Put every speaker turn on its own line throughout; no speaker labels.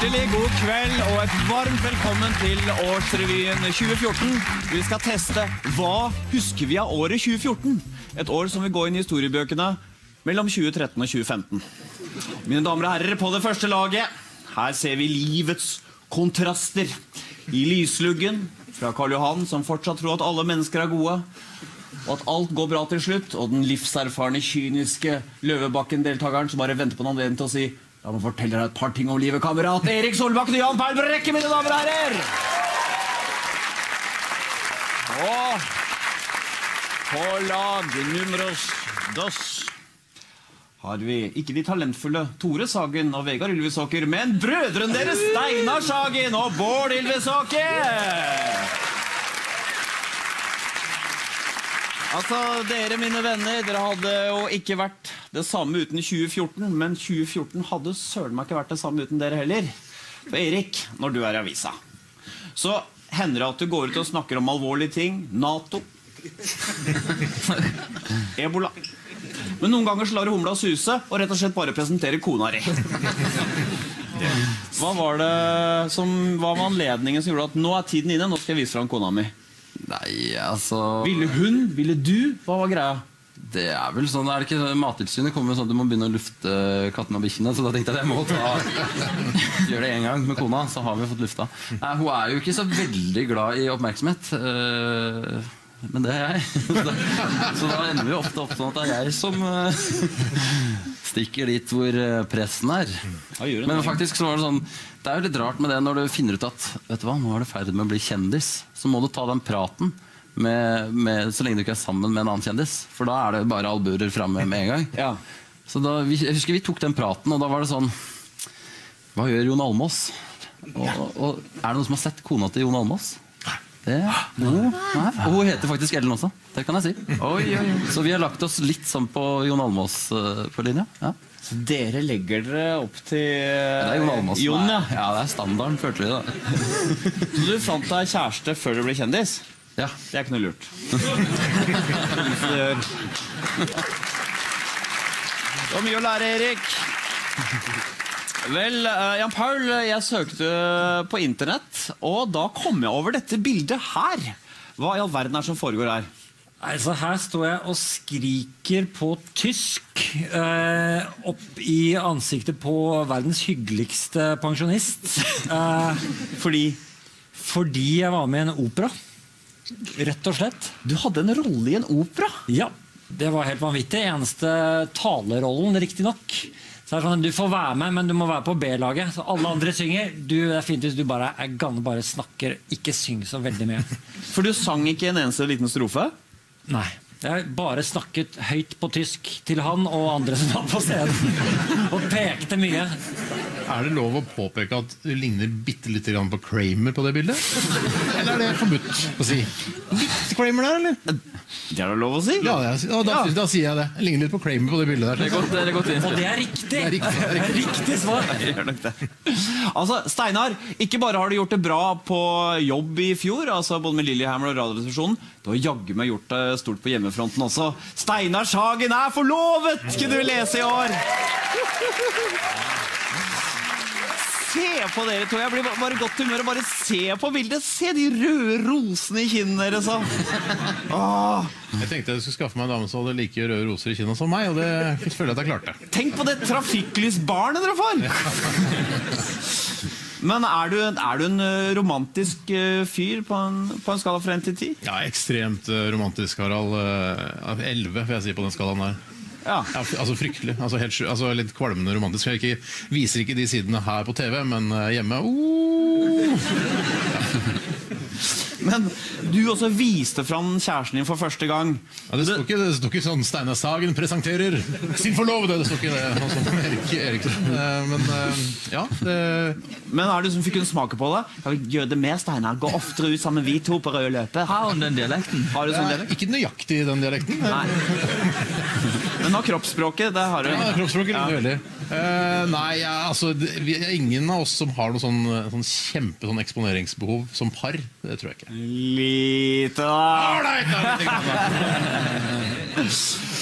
Hjertelig god kveld og et varmt velkommen til Årsrevyen 2014. Vi skal teste hva husker vi av året 2014. Et år som vil gå inn i historiebøkene mellom 2013 og 2015. Mine damer og herrer, på det første laget, her ser vi livets kontraster. I lysluggen fra Karl Johan, som fortsatt tror at alle mennesker er gode, og at alt går bra til slutt, og den livserfarne, kyniske Løvebakken-deltakeren som bare venter på en anledning til å si: la meg fortelle deg et par ting om livet, kamerat. Erik Solbakken og Jan Perl Brekke, mine damer og herrer! Og på lag numeros dos har vi ikke de talentfulle Tore Sagen og Vegard Ylvisåker, men brødrene deres Steinar Sagen og Bård Ylvisåker! Altså, dere mine venner, dere hadde jo ikke vært det samme uten 2014, men 2014 hadde søren meg ikke vært det samme uten dere heller. For Erik, når du er i avisa, så hender det at du går ut og snakker om alvorlige ting, NATO, Ebola. Men noen ganger så lar du humla suse og rett og slett bare presentere kona di. Hva var anledningen som gjorde at nå er tiden inne, nå skal jeg vise fram kona mi?
Nei, altså...
Ville hun? Ville du? Hva var greia?
Det er vel sånn, er det ikke Mattilsynet kommer sånn at du må begynne å lufte katten og bikkjene, så da tenkte jeg må gjøre det en gang med kona, så har vi fått lufta. Nei, hun er jo ikke så veldig glad i oppmerksomhet, men det er jeg. Så da ender vi ofte opp sånn at det er jeg som stikker dit hvor pressen er. Men faktisk så var det sånn, det er jo litt rart med det når du finner ut at, vet du hva, nå er du ferdig med å bli kjendis, så må du ta den praten så lenge du ikke er sammen med en annen kjendis, for da er det bare alburer fremme med en gang.
Ja.
Så da, jeg husker vi tok den praten, og da var det sånn, hva gjør Jon Almaas? Og er det noen som har sett kona til Jon Almaas? Og hun heter faktisk Ellen også, det kan jeg si. Så vi har lagt oss litt sånn på Jon Almaas på linja. Ja.
Så dere legger dere opp til
det er Jon Almaas.
Jon, ja.
Ja, det er standarden, følte vi da.
Så du fant deg kjæreste før du ble kjendis?
Ja.
Det er ikke noe lurt. Det var mye å lære, Erik. Vel, Jan Paul, jeg søkte på internett, og da kom jeg over dette bildet her. Hva i all verden er som foregår her?
Altså, her står jeg og skriker på tysk opp i ansiktet på verdens hyggeligste pensjonist. Fordi jeg var med i en opera. Rett og slett.
Du hadde en rolle i en opera?
Ja, det var helt vanvittig. Eneste talerollen, riktig nok. Så det er sånn, du får være med, men du må være på B-laget. Så alle andre synger. Det er fint hvis du bare snakker, ikke syng så veldig mye.
For du sang ikke en eneste liten strofe?
Nei, jeg bare snakket høyt på tysk til han og andre som var på scenen, og pekte mye.
Er det lov å påpeke at du ligner bitte litt på Kramer på det bildet? Eller er det forbudt å si? Litt Kramer der, eller?
Det er det lov å si?
Ja, da sier jeg det. Jeg ligner litt på Kramer på det bildet der.
Det er godt, og det er riktig. Det er riktig svar.
Jeg gjør nok det. Altså, Steinar, ikke bare har du gjort det bra på jobb i fjor, altså både med Lillehammer og Radioresepsjonen, du har jaggu meg gjort det stort på hjemmefronten også. Steinar Sagen er forlovet, skulle du lese i år! Se på dere to, jeg blir bare godt humør og bare se på bildet. Se de røde rosene i kinnene deres.
Jeg tenkte jeg skulle skaffe meg en dame som hadde like røde roser i kinnene som meg, og det føler jeg at jeg klarte.
Tenk på det trafikklysbarnet dere får! Men er du en romantisk fyr på en skala fra 1 til 10?
Ja, ekstremt romantisk, Harald. 11 vil jeg si på den skalaen der.
Ja.
Ja, altså fryktelig, altså litt kvalmende romantisk. Jeg viser ikke de sidene her på TV, men hjemme
Men du også viste fram kjæresten din for første gang.
Ja, det står ikke sånn Steinar Sagen presenterer sin forlovede. Det står ikke det, sånn Erik. Men ja
Men er det som fikk hun smake på det? Kan vi gjøre det med Steinar? Gå oftere ut sammen vi to på røde løpet. Har hun den dialekten? Har du sånn dialekt?
Ikke nøyaktig den dialekten.
Men av kroppsspråket, det har du.
Ja, kroppsspråket ligner veldig. Nei, altså ingen av oss som har noe sånn kjempe eksponeringsbehov som par. Det tror jeg ikke.
Lite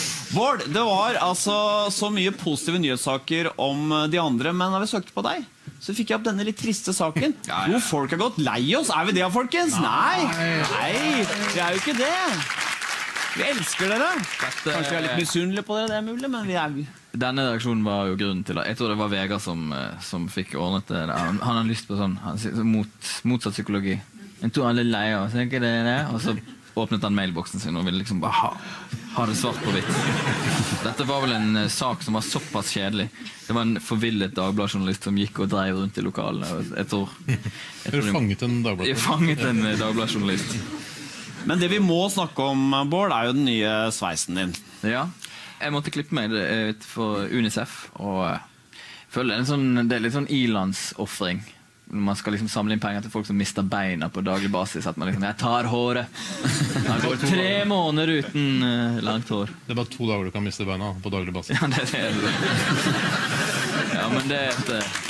Bård, det var altså så mye positive nyhetssaker om de andre, men har vi søkt på deg? så fikk jeg opp denne litt triste saken. Jo, folk har gått lei oss. Er vi det, folkens? Nei, vi er jo ikke det. Vi elsker dere. Kanskje vi er litt misunnelige på dere, det er mulig, men vi er...
Denne reaksjonen var jo grunnen til at jeg tror det var Vegard som fikk ordnet det. Han har lyst på sånn motsatt psykologi. Jeg tror han er litt lei av, så ikke det er det. Og så åpnet han mailboksen sin og ville liksom bare ha det svart på hvitt. Dette var vel en sak som var såpass kjedelig. Det var en forvillet Dagbladet-journalist som gikk og drev rundt i lokalene. Jeg tror
fanget en
Dagbladet-journalist.
Men det vi må snakke om, Bård, er jo den nye sveisen din.
Ja, jeg måtte klippe meg for UNICEF, og føler det er litt sånn ilandsoffring. Man skal liksom samle inn penger til folk som mister beina på daglig basis. At man liksom, jeg tar håret. Man går 3 måneder uten langt hår.
Det er bare 2 dager du kan miste beina på daglig basis.
Ja, det er det. Ja, men det er et...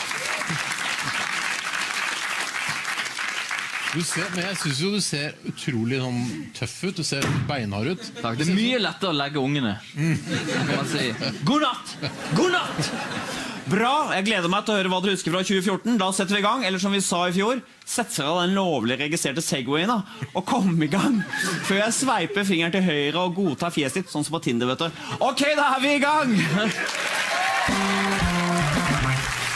Men jeg synes jo du ser utrolig tøff ut. Du ser beinhard ut.
Takk, det er mye lettere å legge ungene. Kan man si.
God natt! God natt! Bra, jeg gleder meg til å høre hva dere husker fra 2014. Da setter vi i gang, eller som vi sa i fjor, sett seg av den lovlig registrerte Segwayen og kom i gang før jeg sveiper fingeren til høyre og godtar fjeset ditt, sånn som på Tinder, vet du. Ok, da er vi i gang!